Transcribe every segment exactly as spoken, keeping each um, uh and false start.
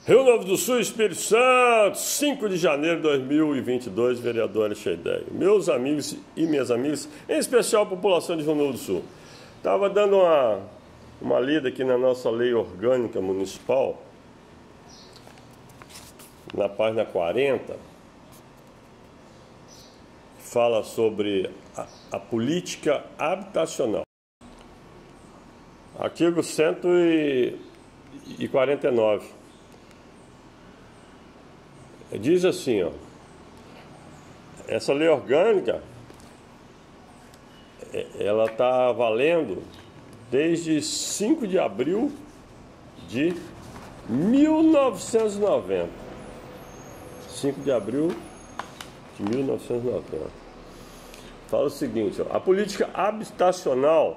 Rio Novo do Sul, Espírito Santo, cinco de janeiro de dois mil e vinte e dois, vereador Alexandre. Meus amigos e minhas amigas, em especial a população de Rio Novo do Sul. Estava dando uma, uma lida aqui na nossa lei orgânica municipal, na página quarenta, que fala sobre a, a política habitacional. Artigo cento e quarenta e nove. Diz assim, ó, essa lei orgânica, ela está valendo desde cinco de abril de mil novecentos e noventa. cinco de abril de mil novecentos e noventa. Fala o seguinte, ó, a política habitacional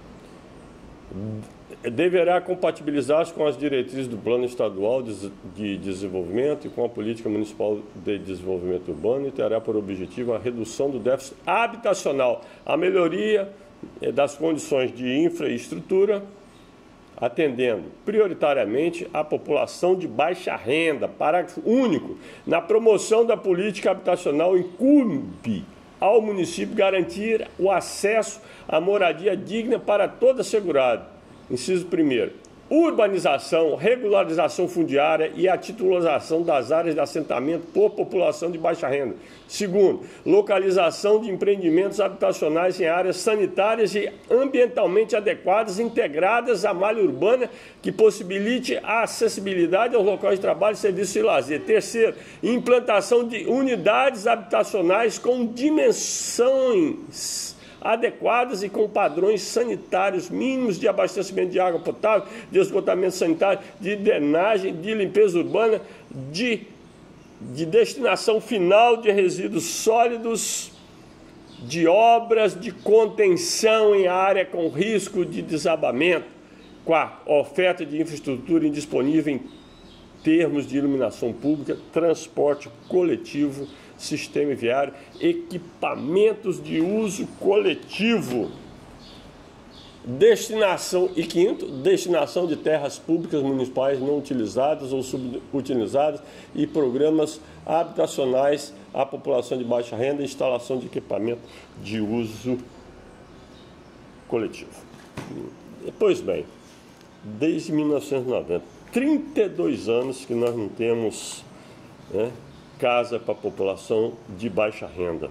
deverá compatibilizar-se com as diretrizes do Plano Estadual de Desenvolvimento e com a Política Municipal de Desenvolvimento Urbano e terá por objetivo a redução do déficit habitacional, a melhoria das condições de infraestrutura, atendendo prioritariamente a população de baixa renda. Parágrafo único. Na promoção da política habitacional incumbe ao município garantir o acesso à moradia digna para todo segurado. Inciso primeiro, urbanização, regularização fundiária e a titularização das áreas de assentamento por população de baixa renda. Segundo, localização de empreendimentos habitacionais em áreas sanitárias e ambientalmente adequadas, integradas à malha urbana, que possibilite a acessibilidade aos locais de trabalho, serviços e lazer. Terceiro, implantação de unidades habitacionais com dimensões adequadas e com padrões sanitários mínimos de abastecimento de água potável, de esgotamento sanitário, de drenagem, de limpeza urbana, de, de destinação final de resíduos sólidos, de obras de contenção em área com risco de desabamento. Quarto, oferta de infraestrutura indisponível em termos de iluminação pública, transporte coletivo, sistema viário, equipamentos de uso coletivo, destinação, e quinto, destinação de terras públicas municipais não utilizadas ou subutilizadas e programas habitacionais à população de baixa renda e instalação de equipamento de uso coletivo. Pois bem, desde mil novecentos e noventa, trinta e dois anos que nós não temos, né, casa para a população de baixa renda.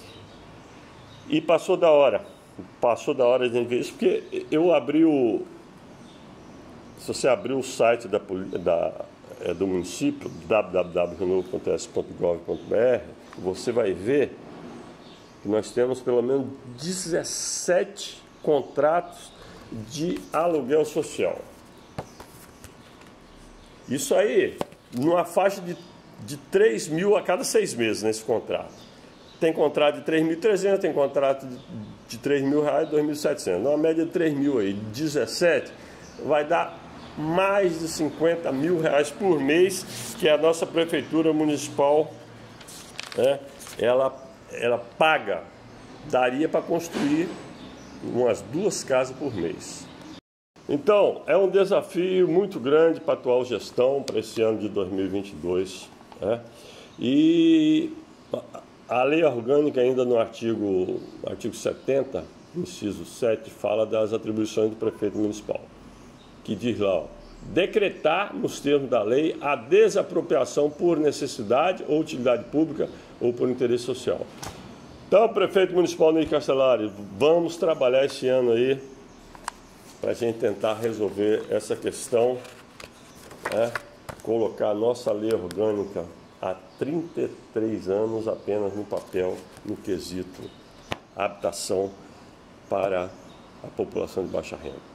E passou da hora, passou da hora de a gente ver isso, porque eu abri o... Se você abrir o site da, da, é, do município, w w w ponto renovo ponto s ponto gov ponto b r, você vai ver que nós temos pelo menos dezessete contratos de aluguel social. Isso aí, numa faixa de de três mil a cada seis meses nesse contrato. Tem contrato de três mil e trezentos, tem contrato de três mil reais, dois mil e setecentos. Uma média de três mil aí, dezessete, vai dar mais de cinquenta mil reais por mês que a nossa prefeitura municipal, né, ela, ela paga. Daria para construir umas duas casas por mês. Então, é um desafio muito grande para a atual gestão, para esse ano de dois mil e vinte e dois. É. E a lei orgânica, ainda no artigo, artigo setenta, inciso sete, fala das atribuições do prefeito municipal, que diz lá, ó, decretar, nos termos da lei, a desapropriação por necessidade ou utilidade pública ou por interesse social. Então, prefeito municipal Ney Castellari, vamos trabalhar esse ano aí para a gente tentar resolver essa questão, né? Colocar a nossa lei orgânica há trinta e três anos apenas no papel, no quesito habitação para a população de baixa renda.